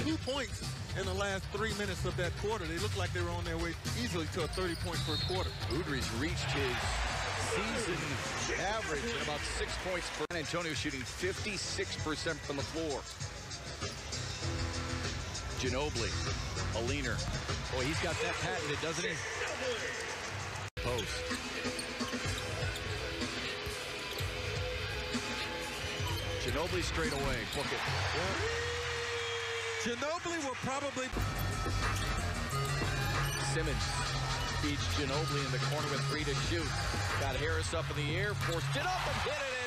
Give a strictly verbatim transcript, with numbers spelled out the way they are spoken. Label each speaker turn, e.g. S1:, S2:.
S1: two points in the last three minutes of that quarter. They looked like they were on their way easily to a thirty-point first quarter.
S2: Udry's reached his season average at about six points per. San Antonio shooting fifty-six percent from the floor. Ginobili, a leaner. Boy, he's got that patented, doesn't he? Post. Ginobili straight away. Book it.
S1: Yeah. Ginobili will probably...
S2: Simmons feeds Ginobili in the corner with three to shoot. Got Harris up in the air, forced it up and hit it